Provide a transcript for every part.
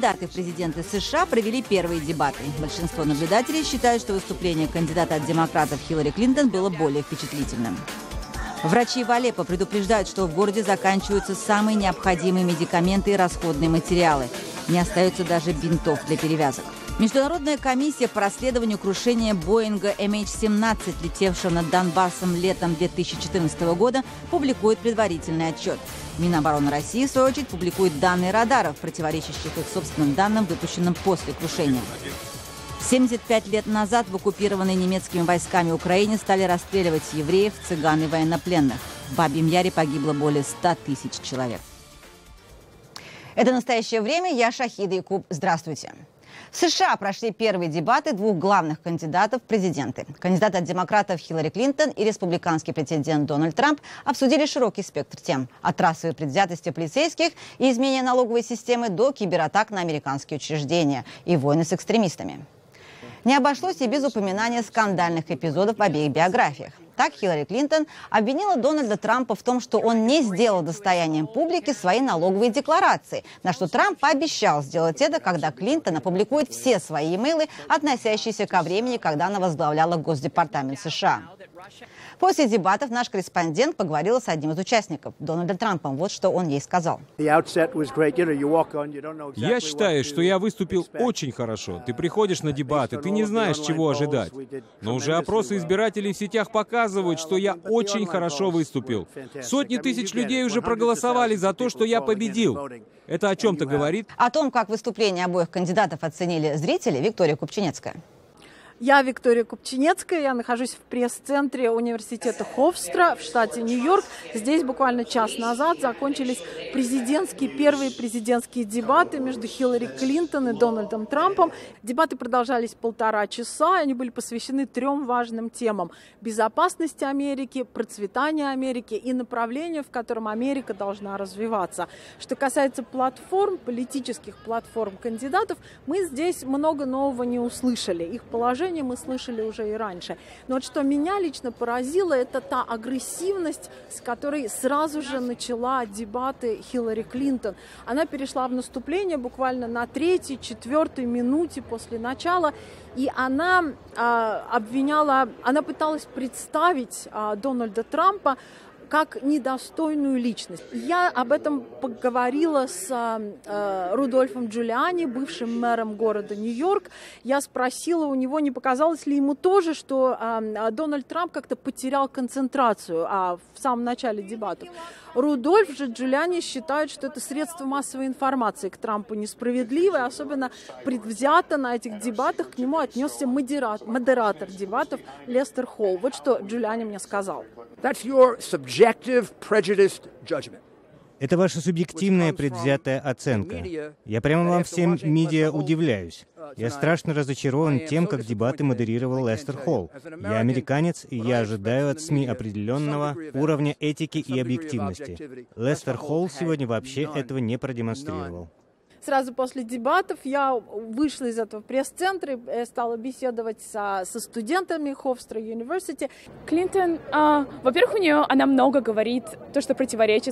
Кандидаты в президенты США провели первые дебаты. Большинство наблюдателей считают, что выступление кандидата от демократов Хиллари Клинтон было более впечатлительным. Врачи в Алеппо предупреждают, что в городе заканчиваются самые необходимые медикаменты и расходные материалы. Не остается даже бинтов для перевязок. Международная комиссия по расследованию крушения Боинга MH17, летевшего над Донбассом летом 2014 года, публикует предварительный отчет. Минобороны России, в свою очередь, публикует данные радаров, противоречащих их собственным данным, выпущенным после крушения. 75 лет назад в оккупированной немецкими войсками Украине стали расстреливать евреев, цыган и военнопленных. В Бабьем Яре погибло более 100 тысяч человек. Это «Настоящее время». Я Шахида Якуб. Здравствуйте. В США прошли первые дебаты двух главных кандидатов в президенты. Кандидат от демократов Хиллари Клинтон и республиканский президент Дональд Трамп обсудили широкий спектр тем. От расовой предвзятости полицейских и изменения налоговой системы до кибератак на американские учреждения и войны с экстремистами. Не обошлось и без упоминания скандальных эпизодов в обеих биографиях. Так Хиллари Клинтон обвинила Дональда Трампа в том, что он не сделал достоянием публики свои налоговые декларации, на что Трамп пообещал сделать это, когда Клинтон опубликует все свои имейлы, относящиеся ко времени, когда она возглавляла Госдепартамент США. После дебатов наш корреспондент поговорила с одним из участников, Дональдом Трампом. Вот что он ей сказал. Я считаю, что я выступил очень хорошо. Ты приходишь на дебаты, ты не знаешь, чего ожидать. Но уже опросы избирателей в сетях показывают, что я очень хорошо выступил. Сотни тысяч людей уже проголосовали за то, что я победил. Это о чем-то говорит? О том, как выступления обоих кандидатов оценили зрители, Виктория Купчинецкая. Я Виктория Купчинецкая, я нахожусь в пресс-центре университета Хофстра в штате Нью-Йорк. Здесь буквально час назад закончились первые президентские дебаты между Хиллари Клинтон и Дональдом Трампом. Дебаты продолжались 1,5 часа, и они были посвящены 3 важным темам: безопасности Америки, процветания Америки и направлению, в котором Америка должна развиваться. Что касается платформ, политических платформ кандидатов, мы здесь много нового не услышали. Их положение мы слышали уже и раньше. Но вот что меня лично поразило, это та агрессивность, с которой сразу же начала дебаты Хиллари Клинтон. Она перешла в наступление буквально на 3-4 минуте после начала, и она пыталась представить Дональда Трампа как недостойную личность. Я об этом поговорила с Рудольфом Джулиани, бывшим мэром города Нью-Йорк. Я спросила у него, не показалось ли ему тоже, что Дональд Трамп как-то потерял концентрацию в самом начале дебатов. Рудольф же Джулиани считает, что это средство массовой информации к Трампу несправедливо, особенно предвзято на этих дебатах к нему отнесся модератор дебатов Лестер Холл. Вот что Джулиани мне сказал. Это ваша субъективная предвзятая оценка. Я прямо вам всем медиа удивляюсь. Я страшно разочарован тем, как дебаты модерировал Лестер Холл. Я американец, и я ожидаю от СМИ определенного уровня этики и объективности. Лестер Холл сегодня вообще этого не продемонстрировал. Сразу после дебатов я вышла из этого пресс-центра и стала беседовать со студентами Хофстра University. Клинтон, во-первых, она много говорит то, что противоречит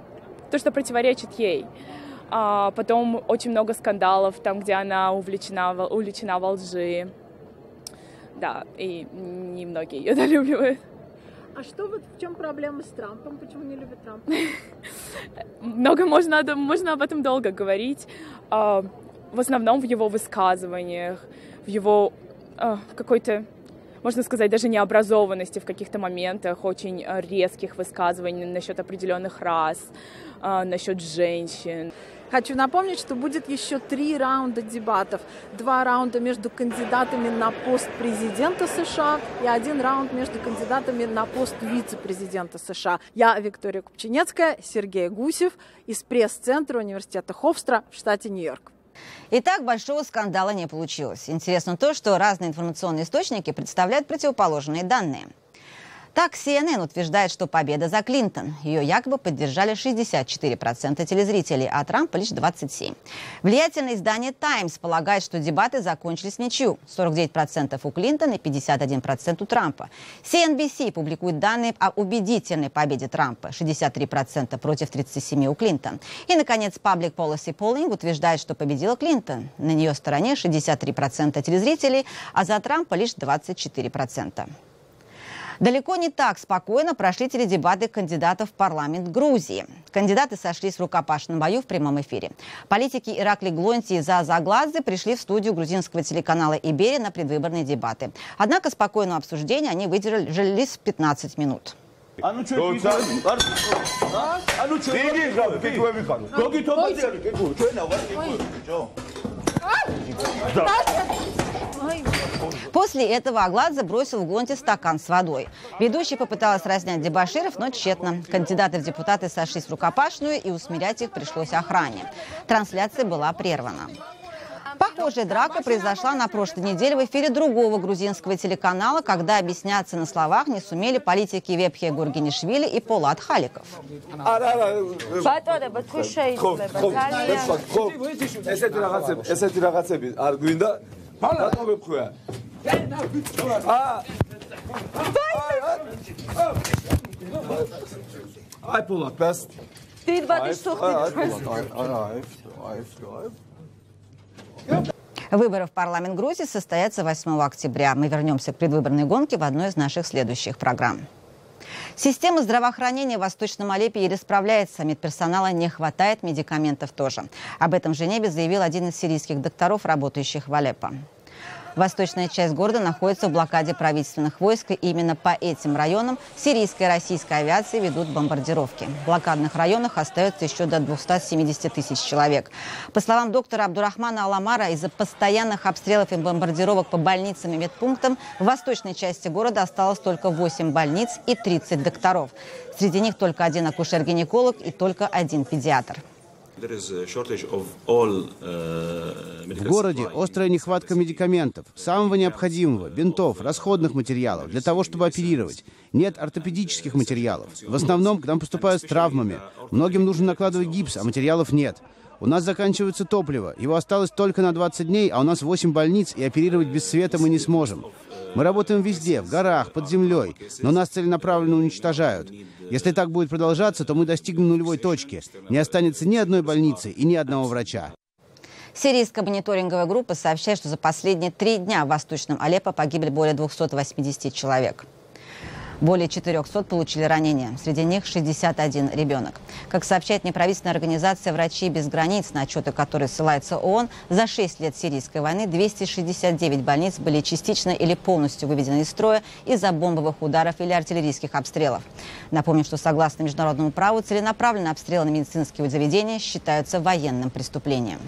ей. Потом очень много скандалов, там, где она увлечена во лжи. Да, и немногие ее недолюбливают. А что в чем проблема с Трампом? Почему не любит Трампа? Много можно об этом долго говорить. В основном в его высказываниях, в его какой-то, можно сказать, даже необразованности в каких-то моментах, очень резких высказываний насчет определенных рас, насчет женщин. Хочу напомнить, что будет еще 3 раунда дебатов. 2 раунда между кандидатами на пост президента США и 1 раунд между кандидатами на пост вице-президента США. Я Виктория Купчинецкая, Сергей Гусев из пресс-центра университета Хофстра в штате Нью-Йорк. Итак, большого скандала не получилось. Интересно то, что разные информационные источники представляют противоположные данные. Так, CNN утверждает, что победа за Клинтон. Ее якобы поддержали 64% телезрителей, а Трампа лишь 27%. Влиятельное издание «Таймс» полагает, что дебаты закончились в ничью. 49% у Клинтона и 51% у Трампа. CNBC публикует данные о убедительной победе Трампа. 63% против 37% у Клинтон. И, наконец, Public Policy Polling утверждает, что победила Клинтон. На ее стороне 63% телезрителей, а за Трампа лишь 24%. Далеко не так спокойно прошли теледебаты кандидатов в парламент Грузии. Кандидаты сошлись в рукопашном бою в прямом эфире. Политики Ираклий Глонти и Заза Аглазы пришли в студию грузинского телеканала «Ибери» на предвыборные дебаты. Однако спокойного обсуждения они выдержали 15 минут. После этого Агладзе бросил в Глонти стакан с водой. Ведущий попыталась разнять дебоширов, но тщетно. Кандидаты в депутаты сошлись в рукопашную, и усмирять их пришлось охране. Трансляция была прервана. Похожая драка произошла на прошлой неделе в эфире другого грузинского телеканала, когда объясняться на словах не сумели политики Вепхе Гургенишвили и Полат Халиков. Выборы в парламент Грузии состоятся 8 октября. Мы вернемся к предвыборной гонке в одной из наших следующих программ. Система здравоохранения в Восточном Алеппе еле справляется. Медперсонала не хватает, медикаментов тоже. Об этом в Женеве заявил один из сирийских докторов, работающих в Алеппо. Восточная часть города находится в блокаде правительственных войск, и именно по этим районам сирийская и российская авиации ведут бомбардировки. В блокадных районах остается еще до 270 тысяч человек. По словам доктора Абдурахмана Аламара, из-за постоянных обстрелов и бомбардировок по больницам и медпунктам в восточной части города осталось только 8 больниц и 30 докторов. Среди них только один акушер-гинеколог и только один педиатр. В городе острая нехватка медикаментов, самого необходимого, бинтов, расходных материалов для того, чтобы оперировать. Нет ортопедических материалов. В основном к нам поступают с травмами. Многим нужно накладывать гипс, а материалов нет. У нас заканчивается топливо. Его осталось только на 20 дней, а у нас 8 больниц, и оперировать без света мы не сможем. Мы работаем везде, в горах, под землей, но нас целенаправленно уничтожают. Если так будет продолжаться, то мы достигнем нулевой точки. Не останется ни одной больницы и ни одного врача. Сирийская мониторинговая группа сообщает, что за последние 3 дня в Восточном Алеппо погибли более 280 человек. Более 400 получили ранения. Среди них 61 ребенок. Как сообщает неправительственная организация «Врачи без границ», на отчеты которой ссылается ООН, за 6 лет сирийской войны 269 больниц были частично или полностью выведены из строя из-за бомбовых ударов или артиллерийских обстрелов. Напомним, что согласно международному праву целенаправленные обстрелы на медицинские заведения считаются военным преступлением.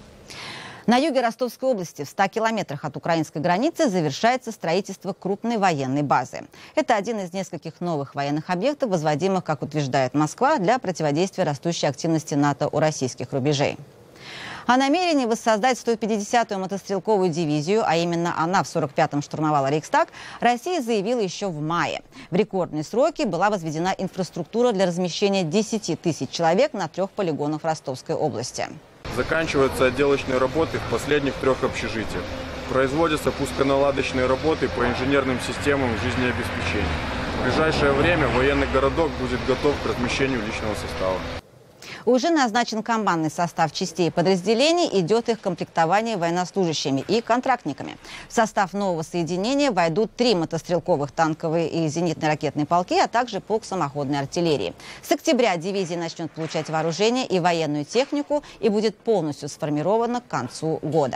На юге Ростовской области, в 100 километрах от украинской границы, завершается строительство крупной военной базы. Это один из нескольких новых военных объектов, возводимых, как утверждает Москва, для противодействия растущей активности НАТО у российских рубежей. О намерении воссоздать 150-ю мотострелковую дивизию, а именно она в 45-м штурмовала Рейхстаг, Россия заявила еще в мае. В рекордные сроки была возведена инфраструктура для размещения 10 тысяч человек на 3 полигонах в Ростовской области. Заканчиваются отделочные работы в последних 3 общежитиях. Производятся пусконаладочные работы по инженерным системам жизнеобеспечения. В ближайшее время военный городок будет готов к размещению личного состава. Уже назначен командный состав частей подразделений, идет их комплектование военнослужащими и контрактниками. В состав нового соединения войдут 3 мотострелковых танковые и зенитно-ракетные полки, а также полк самоходной артиллерии. С октября дивизия начнет получать вооружение и военную технику и будет полностью сформирована к концу года.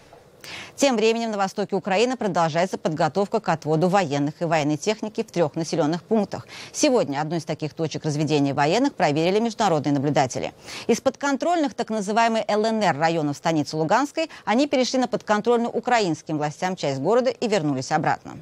Тем временем на востоке Украины продолжается подготовка к отводу военных и военной техники в 3 населенных пунктах. Сегодня одну из таких точек разведения военных проверили международные наблюдатели. Из подконтрольных так называемой ЛНР районов станицы Луганской они перешли на подконтрольную украинским властям часть города и вернулись обратно.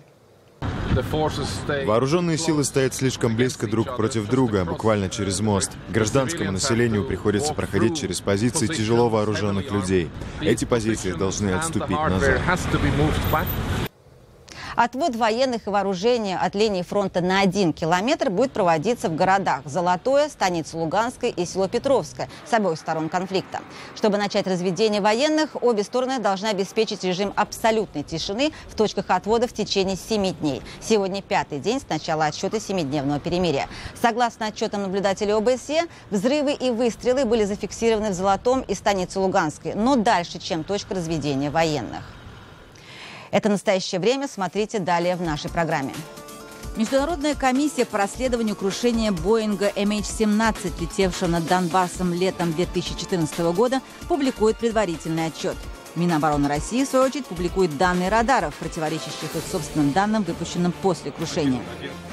Вооруженные силы стоят слишком близко друг против друга, буквально через мост. Гражданскому населению приходится проходить через позиции тяжело вооруженных людей. Эти позиции должны отступить назад. Отвод военных и вооружения от линии фронта на 1 километр будет проводиться в городах Золотое, станица Луганская и село Петровское с обеих сторон конфликта. Чтобы начать разведение военных, обе стороны должны обеспечить режим абсолютной тишины в точках отвода в течение 7 дней. Сегодня 5-й день с начала отсчета 7-дневного перемирия. Согласно отчетам наблюдателей ОБСЕ, взрывы и выстрелы были зафиксированы в Золотом и станице Луганской, но дальше, чем точка разведения военных. Это настоящее время. Смотрите далее в нашей программе. Международная комиссия по расследованию крушения Боинга MH17, летевшего над Донбассом летом 2014 года, публикует предварительный отчет. Минобороны России, в свою очередь, публикует данные радаров, противоречащих их собственным данным, выпущенным после крушения.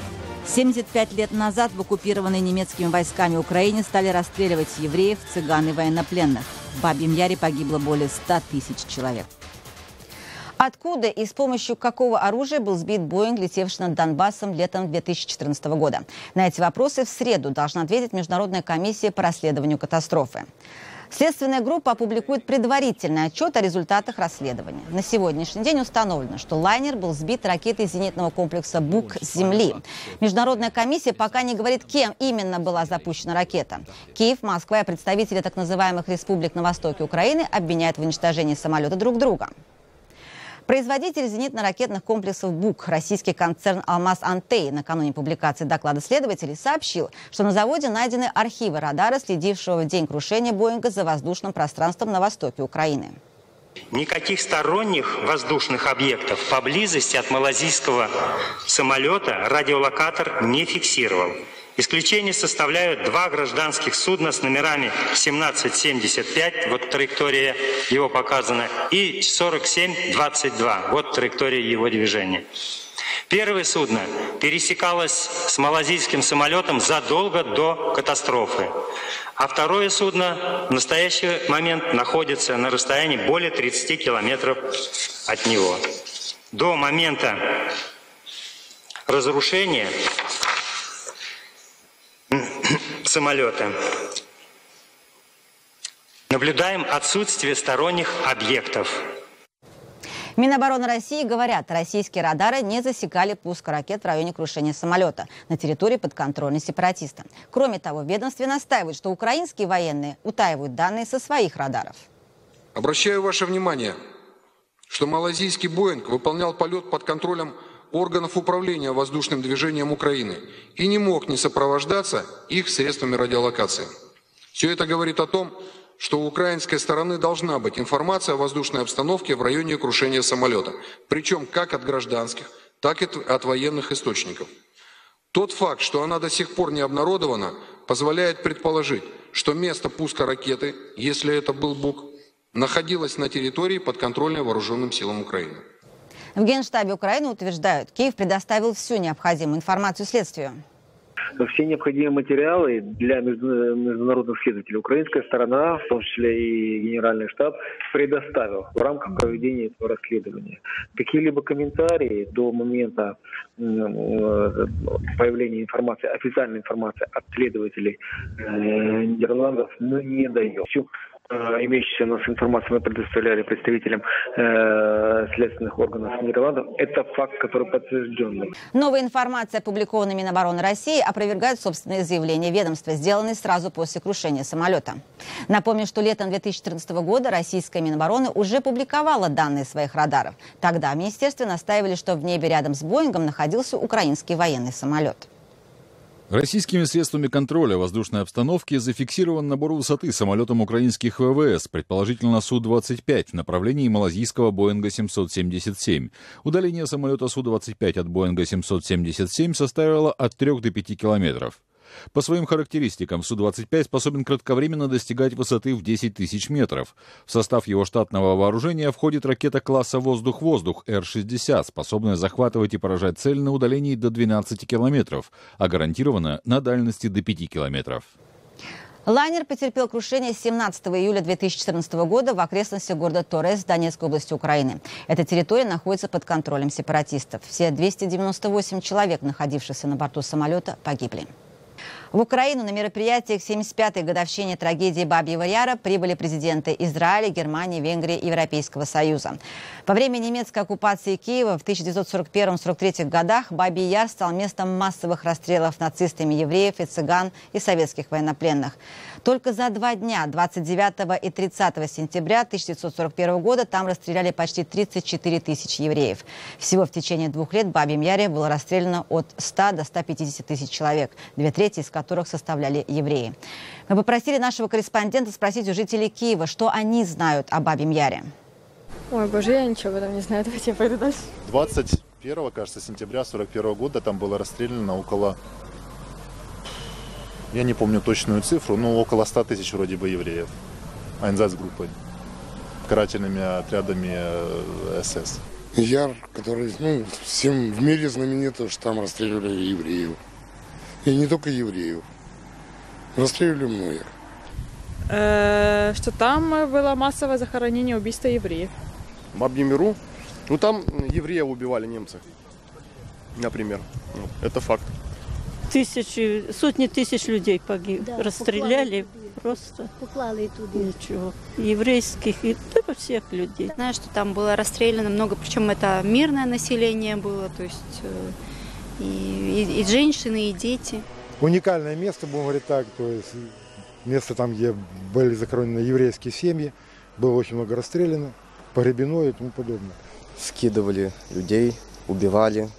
75 лет назад в оккупированной немецкими войсками Украине стали расстреливать евреев, цыган и военнопленных. В Бабьем Яре погибло более 100 тысяч человек. Откуда и с помощью какого оружия был сбит Боинг, летевший над Донбассом летом 2014 года? На эти вопросы в среду должна ответить Международная комиссия по расследованию катастрофы. Следственная группа опубликует предварительный отчет о результатах расследования. На сегодняшний день установлено, что лайнер был сбит ракетой зенитного комплекса «Бук» с земли. Международная комиссия пока не говорит, кем именно была запущена ракета. Киев, Москва и представители так называемых республик на востоке Украины обвиняют в уничтожении самолета друг друга. Производитель зенитно-ракетных комплексов «Бук», российский концерн «Алмаз-Антей», накануне публикации доклада следователей сообщил, что на заводе найдены архивы радара, следившего в день крушения Боинга за воздушным пространством на востоке Украины. Никаких сторонних воздушных объектов поблизости от малазийского самолета радиолокатор не фиксировал. Исключение составляют 2 гражданских судна с номерами 1775, вот траектория его показана, и 4722, вот траектория его движения. Первое судно пересекалось с малазийским самолетом задолго до катастрофы, а второе судно в настоящий момент находится на расстоянии более 30 километров от него. До момента разрушения самолета наблюдаем отсутствие сторонних объектов. Минобороны России говорят, российские радары не засекали пуск ракет в районе крушения самолета на территории подконтрольной сепаратистам. Кроме того, в ведомстве настаивают, что украинские военные утаивают данные со своих радаров. Обращаю ваше внимание, что малазийский «Боинг» выполнял полет под контролем органов управления воздушным движением Украины и не мог не сопровождаться их средствами радиолокации. Все это говорит о том, что у украинской стороны должна быть информация о воздушной обстановке в районе крушения самолета, причем как от гражданских, так и от военных источников. Тот факт, что она до сих пор не обнародована, позволяет предположить, что место пуска ракеты, если это был «Бук», находилось на территории, подконтрольной вооруженным силам Украины. В Генштабе Украины утверждают, Киев предоставил всю необходимую информацию следствию. Все необходимые материалы для международных следователей украинская сторона, в том числе и Генеральный штаб, предоставил в рамках проведения этого расследования. Какие-либо комментарии до момента появления информации, официальной информации от следователей Нидерландов мы не даем. Имеющуюся у нас информацию мы предоставляли представителям следственных органов Нидерландов. Это факт, который подтвержденный. Новая информация, опубликованная Минобороны России, опровергает собственные заявления ведомства, сделанные сразу после крушения самолета. Напомню, что летом 2014 года российская Минобороны уже публиковала данные своих радаров. Тогда в министерстве настаивали, что в небе рядом с Боингом находился украинский военный самолет. Российскими средствами контроля воздушной обстановки зафиксирован набор высоты самолетом украинских ВВС, предположительно Су-25, в направлении малазийского Боинга 777. Удаление самолета Су-25 от Боинга 777 составило от 3 до 5 километров. По своим характеристикам, Су-25 способен кратковременно достигать высоты в 10 тысяч метров. В состав его штатного вооружения входит ракета класса «Воздух-воздух» Р-60, способная захватывать и поражать цель на удалении до 12 километров, а гарантированно на дальности до 5 километров. Лайнер потерпел крушение 17 июля 2014 года в окрестностях города Торез Донецкой области Украины. Эта территория находится под контролем сепаратистов. Все 298 человек, находившихся на борту самолета, погибли. В Украину на мероприятие к 75-й годовщине трагедии Бабьего Яра прибыли президенты Израиля, Германии, Венгрии и Европейского Союза. Во время немецкой оккупации Киева в 1941-1943 годах Бабий Яр стал местом массовых расстрелов нацистами евреев и цыган и советских военнопленных. Только за 2 дня, 29 и 30 сентября 1941 года, там расстреляли почти 34 тысячи евреев. Всего в течение 2 лет в Бабьем Яре было расстреляно от 100 до 150 тысяч человек, 2/3 из которых составляли евреи. Мы попросили нашего корреспондента спросить у жителей Киева, что они знают о Бабьем Яре. Ой, боже, я ничего об этом не знаю. Давайте я пойду дальше. 21, кажется, сентября 1941 года там было расстреляно около, я не помню точную цифру, но около 100 тысяч вроде бы евреев. Айнзац-группой, карательными отрядами СС. Яр, который всем в мире знаменит, что там расстреливали евреев. И не только евреев. Расстреливали многих. Что там было массовое захоронение, убийства евреев. В Бабьем Яру? Там евреев убивали немцы, например. Это факт. Сотни тысяч людей расстреляли просто. Поклали туда. Ничего. Еврейских и всех людей. Знаю, что там было расстреляно много, причем это мирное население было, то есть и женщины, и дети. Уникальное место, будем говорить так, то есть место там, где были захоронены еврейские семьи, было очень много расстреляно, погребено и тому подобное. Скидывали людей, убивали,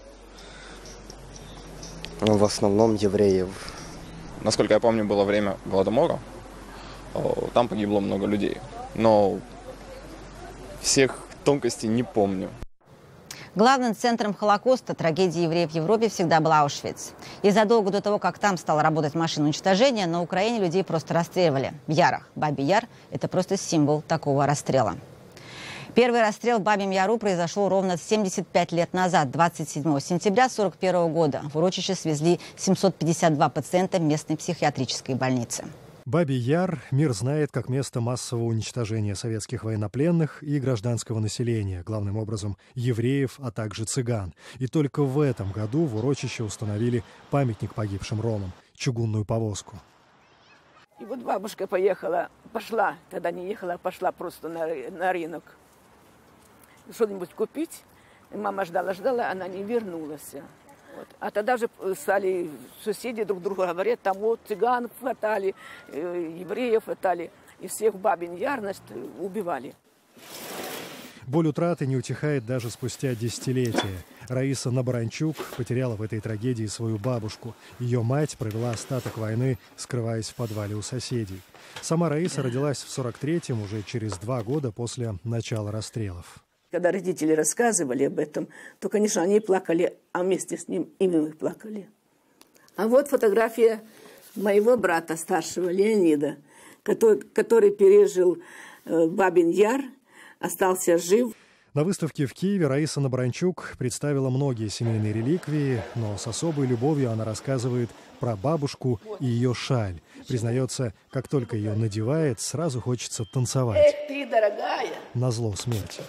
в основном евреев. Насколько я помню, было время Голодомора, там погибло много людей, но всех тонкостей не помню. Главным центром Холокоста, трагедии евреев в Европе, всегда был Аушвиц. И задолго до того, как там стала работать машина уничтожения, на Украине людей просто расстреливали. В Ярах. Бабий Яр – это просто символ такого расстрела. Первый расстрел в Бабьем Яру произошел ровно 75 лет назад, 27 сентября 1941 года. В урочище свезли 752 пациента местной психиатрической больницы. Бабий Яр мир знает как место массового уничтожения советских военнопленных и гражданского населения, главным образом евреев, а также цыган. И только в этом году в урочище установили памятник погибшим ромам, чугунную повозку. И вот бабушка пошла, тогда не ехала, пошла просто на рынок. Что-нибудь купить. И мама ждала, она не вернулась. Вот. А тогда же стали соседи друг другу говорят, там вот цыган хватали, евреев хватали, и всех в Бабин Яр, значит, убивали. Боль утраты не утихает даже спустя десятилетия. Раиса Набаранчук потеряла в этой трагедии свою бабушку. Ее мать провела остаток войны, скрываясь в подвале у соседей. Сама Раиса родилась в 1943-м, уже через 2 года после начала расстрелов. Когда родители рассказывали об этом, то, конечно, они плакали, а вместе с ним и мы плакали. А вот фотография моего брата старшего, Леонида, который пережил Бабин Яр, остался жив. На выставке в Киеве Раиса Набаранчук представила многие семейные реликвии, но с особой любовью она рассказывает про бабушку и ее шаль. Признается, как только ее надевает, сразу хочется танцевать. Эх ты, дорогая! Назло смерти.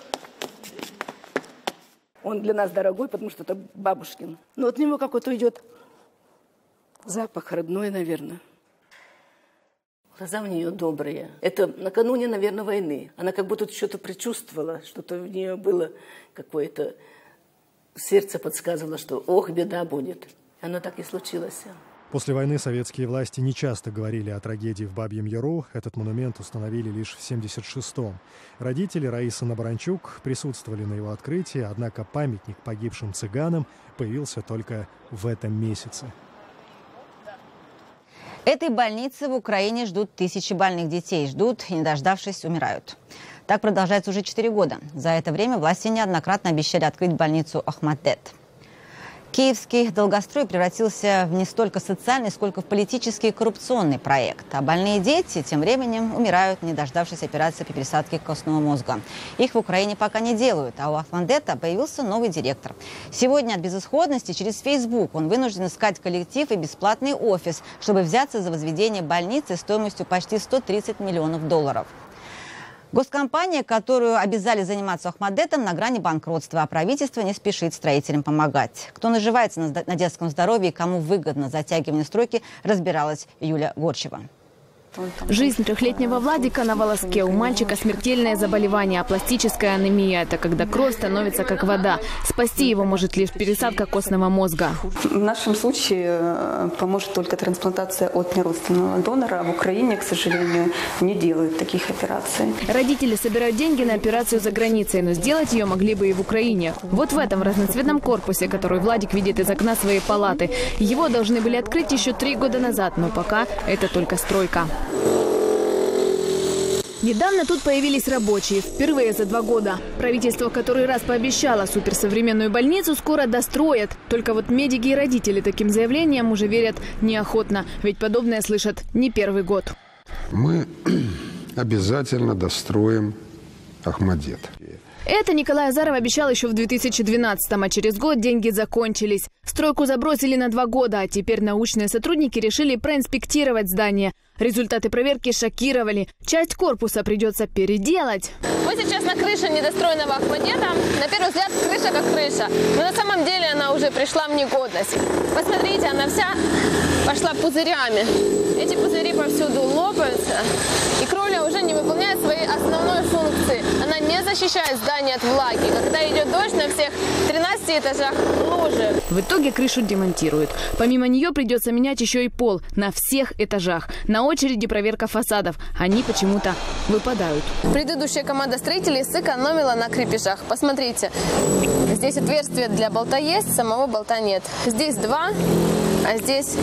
Он для нас дорогой, потому что это бабушкин. Но от него какой-то идет запах родной, наверное. Глаза у нее добрые. Это накануне, наверное, войны. Она как будто что-то предчувствовала, что-то в нее было какое-то... Сердце подсказывало, что ох, беда будет. Оно так и случилось. После войны советские власти не часто говорили о трагедии в Бабьем Яру. Этот монумент установили лишь в 1976-м. Родители Раисы Набаранчук присутствовали на его открытии, однако памятник погибшим цыганам появился только в этом месяце. Этой больницы в Украине ждут тысячи больных детей. Ждут и, не дождавшись, умирают. Так продолжается уже 4 года. За это время власти неоднократно обещали открыть больницу Ахмадет. Киевский долгострой превратился в не столько социальный, сколько в политический и коррупционный проект. А больные дети тем временем умирают, не дождавшись операции по пересадке костного мозга. Их в Украине пока не делают, а у Ахмадета появился новый директор. Сегодня от безысходности через Facebook он вынужден искать коллектив и бесплатный офис, чтобы взяться за возведение больницы стоимостью почти $130 миллионов. Госкомпания, которую обязали заниматься Охмадетом, на грани банкротства, а правительство не спешит строителям помогать. Кто наживается на детском здоровье и кому выгодно затягивание стройки, разбиралась Юлия Горчева. Жизнь трехлетнего Владика на волоске. У мальчика смертельное заболевание, апластическая анемия. Это когда кровь становится как вода. Спасти его может лишь пересадка костного мозга. В нашем случае поможет только трансплантация от неродственного донора. В Украине, к сожалению, не делают таких операций. Родители собирают деньги на операцию за границей, но сделать ее могли бы и в Украине. Вот в этом разноцветном корпусе, который Владик видит из окна своей палаты. Его должны были открыть еще 3 года назад, но пока это только стройка. Недавно тут появились рабочие. Впервые за 2 года. Правительство в который раз пообещало суперсовременную больницу скоро достроят. Только вот медики и родители таким заявлениям уже верят неохотно. Ведь подобное слышат не 1-й год. Мы обязательно достроим Охмадет. Это Николай Азаров обещал еще в 2012-м, а через год деньги закончились. Стройку забросили на 2 года, а теперь научные сотрудники решили проинспектировать здание. Результаты проверки шокировали. Часть корпуса придется переделать. Мы сейчас на крыше недостроенного Охмадета. На первый взгляд крыша как крыша, но на самом деле она уже пришла в негодность. Посмотрите, она вся пошла пузырями. Эти пузыри повсюду лопаются, и кровля уже не выполняет своей основной функции. Она не защищает здание от влаги. Когда идет дождь, на всех 13 этажах лужи. В итоге крышу демонтируют. Помимо нее придется менять еще и пол на всех этажах. На очереди проверка фасадов. Они почему-то выпадают. Предыдущая команда строителей сэкономила на крепежах. Посмотрите, здесь отверстие для болта есть, самого болта нет. Здесь 2, а здесь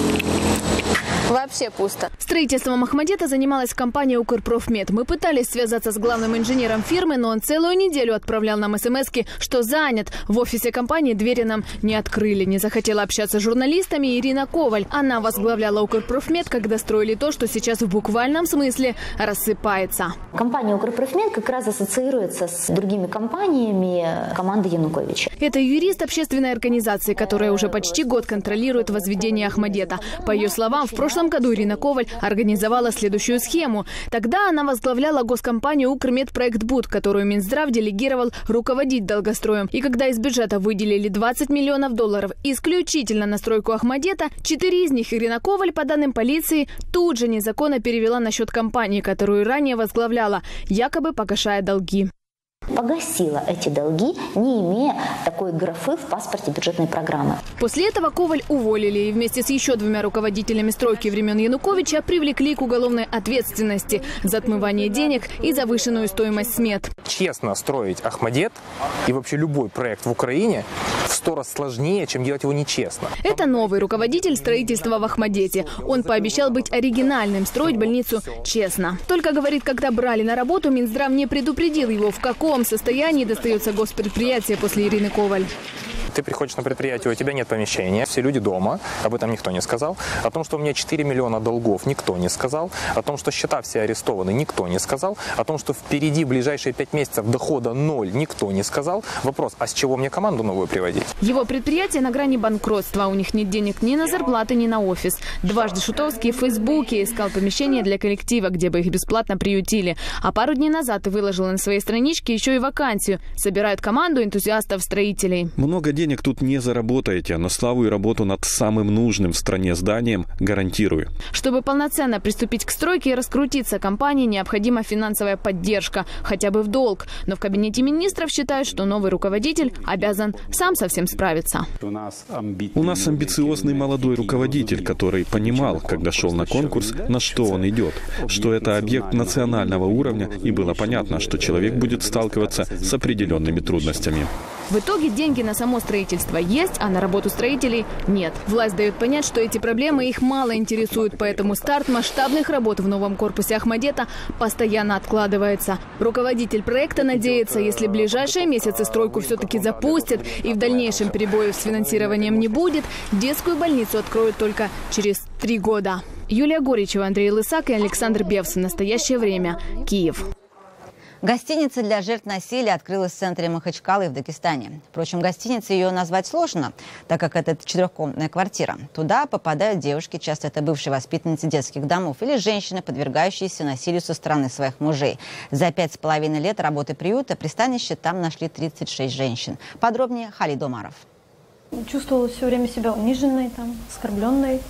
вообще пусто. Строительством Охмадета занималась компания «Укрпрофмет». Мы пытались связаться с главным инженером фирмы, но он целую неделю отправлял нам смски, что занят. В офисе компании двери нам не открыли. Не захотела общаться с журналистами Ирина Коваль. Она возглавляла «Укрпрофмет», когда строили то, что сейчас в буквальном смысле рассыпается. Компания «Укрпрофмет» как раз ассоциируется с другими компаниями команды Януковича. Это юрист общественной организации, которая уже почти год контролирует возведение Охмадета. По ее словам, в прошлом году Ирина Коваль организовала следующую схему. Тогда она возглавляла госкомпанию «Укрмедпроектбуд», которую Минздрав делегировал руководить долгостроем. И когда из бюджета выделили $20 миллионов исключительно на стройку Охмадета, 4 из них Ирина Коваль, по данным полиции, тут же незаконно перевела на счет компании, которую ранее возглавляла, якобы погашая долги. Погасила эти долги, не имея такой графы в паспорте бюджетной программы. После этого Коваль уволили и вместе с еще 2 руководителями стройки времен Януковича привлекли к уголовной ответственности за отмывание денег и завышенную стоимость смет. Честно строить Охмадет и вообще любой проект в Украине в 100 раз сложнее, чем делать его нечестно. Это новый руководитель строительства в Охмадете. Он пообещал быть оригинальным, строить больницу честно. Только, говорит, когда брали на работу, Минздрав не предупредил его, в каком состоянии достается госпредприятие после Ирины Коваль. Ты приходишь на предприятие, у тебя нет помещения, все люди дома, об этом никто не сказал. О том, что у меня 4 миллиона долгов, никто не сказал. О том, что счета все арестованы, никто не сказал. О том, что впереди ближайшие 5 месяцев дохода 0, никто не сказал. Вопрос, а с чего мне команду новую приводить? Его предприятие на грани банкротства. У них нет денег ни на зарплаты, ни на офис. Дважды Шутовский в Фейсбуке искал помещение для коллектива, где бы их бесплатно приютили. А пару дней назад выложил на своей страничке еще и вакансию. Собирают команду энтузиастов-строителей. Много денег тут не заработаете, но славу и работу над самым нужным в стране зданием гарантирую. Чтобы полноценно приступить к стройке и раскрутиться компании, необходима финансовая поддержка, хотя бы в долг. Но в кабинете министров считают, что новый руководитель обязан сам со всем справиться. У нас амбициозный молодой руководитель, который понимал, когда шел на конкурс, на что он идет, что это объект национального уровня, и было понятно, что человек будет сталкиваться с определенными трудностями. В итоге деньги на само строительство есть, а на работу строителей нет. Власть дает понять, что эти проблемы их мало интересуют, поэтому старт масштабных работ в новом корпусе Охмадета постоянно откладывается. Руководитель проекта надеется, если в ближайшие месяцы стройку все-таки запустят и в дальнейшем перебоев с финансированием не будет, детскую больницу откроют только через 3 года. Юлия Горичева, Андрей Лысак и Александр Бевс. В настоящее время. Киев. Гостиница для жертв насилия открылась в центре Махачкалы в Дагестане. Впрочем, гостиницей ее назвать сложно, так как это четырехкомнатная квартира. Туда попадают девушки, часто это бывшие воспитанницы детских домов, или женщины, подвергающиеся насилию со стороны своих мужей. За 5,5 лет работы приюта пристанище там нашли 36 женщин. Подробнее Халид Омаров. Чувствовала все время себя униженной, оскорбленной.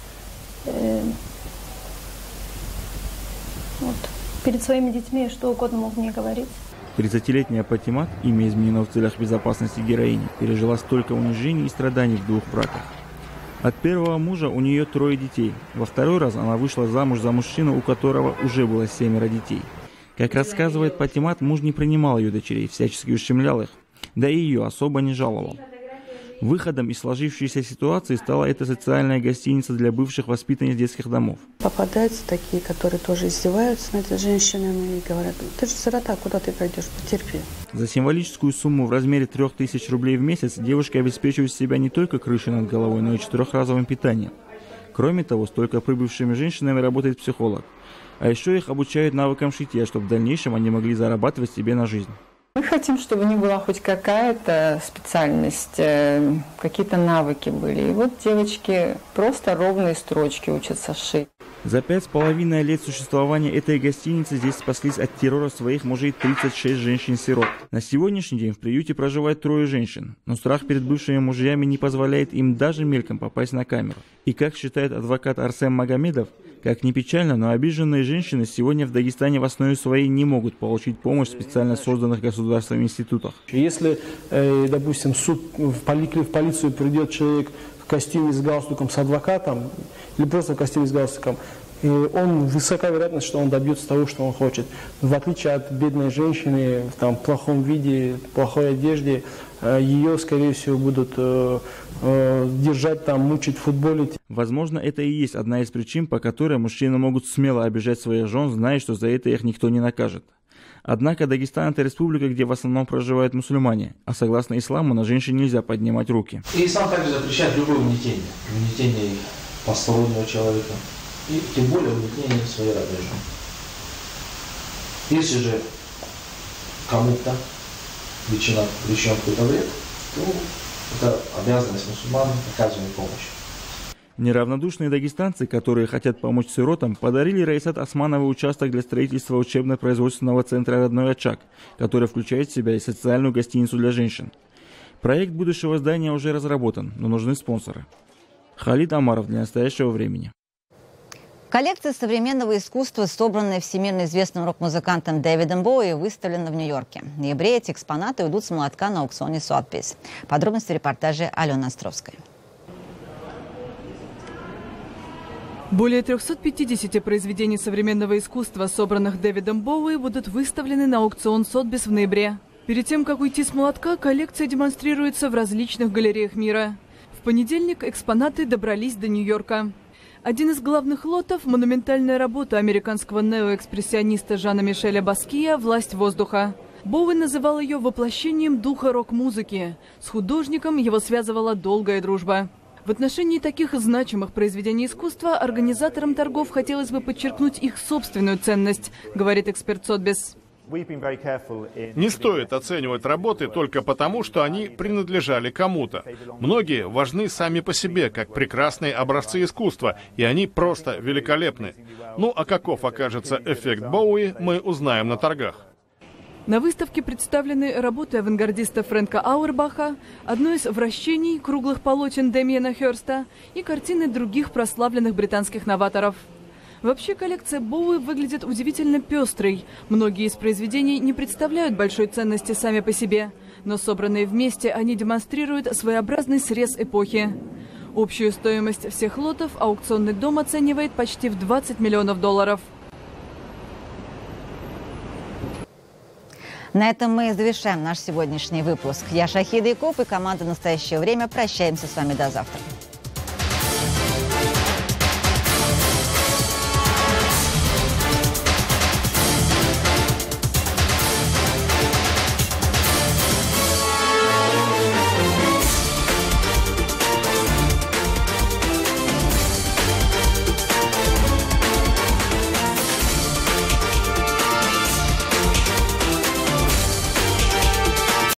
Перед своими детьми что угодно мог мне говорить. 30-летняя Патимат, имя изменено в целях безопасности героини, пережила столько унижений и страданий в 2 браках. От первого мужа у нее 3 детей. Во 2-й раз она вышла замуж за мужчину, у которого уже было 7 детей. Как рассказывает Патимат, муж не принимал ее дочерей, всячески ущемлял их, да и ее особо не жаловал. Выходом из сложившейся ситуации стала эта социальная гостиница для бывших воспитанниц детских домов. Попадаются такие, которые тоже издеваются над женщинами и говорят: ты же сирота, куда ты пойдешь, потерпи. За символическую сумму в размере 3000 рублей в месяц девушки обеспечивают себя не только крышей над головой, но и 4-разовым питанием. Кроме того, с только прибывшими женщинами работает психолог. А еще их обучают навыкам шитья, чтобы в дальнейшем они могли зарабатывать себе на жизнь. Мы хотим, чтобы у них была хоть какая-то специальность, какие-то навыки были. И вот девочки просто ровные строчки учатся шить. За 5,5 лет существования этой гостиницы здесь спаслись от террора своих мужей 36 женщин-сирот. На сегодняшний день в приюте проживает 3 женщин, но страх перед бывшими мужьями не позволяет им даже мельком попасть на камеру. И как считает адвокат Арсен Магомедов, как ни печально, но обиженные женщины сегодня в Дагестане в основе своей не могут получить помощь в специально созданных государственных институтах. Если, допустим, в полицию придет человек в костюме с галстуком, с адвокатом, или просто в костюме с галстуком, и высока вероятность, что он добьется того, что он хочет. В отличие от бедной женщины в плохом виде, плохой одежде, ее, скорее всего, будут держать мучить, футболить. Возможно, это и есть одна из причин, по которой мужчины могут смело обижать своих жен, зная, что за это их никто не накажет. Однако Дагестан – это республика, где в основном проживают мусульмане, а согласно исламу на женщин нельзя поднимать руки. И ислам также запрещает любое угнетение постороннего человека, и тем более угнетение своей родной жены. Если же кому-то причинен какой-то вред, то это обязанность мусульман оказывать помощь. Неравнодушные дагестанцы, которые хотят помочь сиротам, подарили Раисат Османовой участок для строительства учебно-производственного центра «Родной очаг», который включает в себя и социальную гостиницу для женщин. Проект будущего здания уже разработан, но нужны спонсоры. Халид Омаров для настоящего времени. Коллекция современного искусства, собранная всемирно известным рок-музыкантом Дэвидом Боуи, выставлена в Нью-Йорке. В ноябре эти экспонаты уйдут с молотка на аукционе Sotheby's. Подробности в репортаже Алены Островской. Более 350 произведений современного искусства, собранных Дэвидом Боуи, будут выставлены на аукцион Sotheby's в ноябре. Перед тем, как уйти с молотка, коллекция демонстрируется в различных галереях мира. В понедельник экспонаты добрались до Нью-Йорка. Один из главных лотов – монументальная работа американского неоэкспрессиониста Жана Мишеля Баския «Власть воздуха». Боуи называл ее воплощением духа рок-музыки. С художником его связывала долгая дружба. В отношении таких значимых произведений искусства организаторам торгов хотелось бы подчеркнуть их собственную ценность, говорит эксперт Sotheby's. Не стоит оценивать работы только потому, что они принадлежали кому-то. Многие важны сами по себе, как прекрасные образцы искусства, и они просто великолепны. Ну а каков окажется эффект Боуи, мы узнаем на торгах. На выставке представлены работы авангардиста Фрэнка Ауэрбаха, одно из вращений круглых полотен Демиена Хёрста и картины других прославленных британских новаторов. Вообще коллекция Боуи выглядит удивительно пестрой. Многие из произведений не представляют большой ценности сами по себе, но собранные вместе они демонстрируют своеобразный срез эпохи. Общую стоимость всех лотов аукционный дом оценивает почти в $20 миллионов. На этом мы завершаем наш сегодняшний выпуск. Я Шахида Яков и команда «Настоящее время» прощаемся с вами до завтра.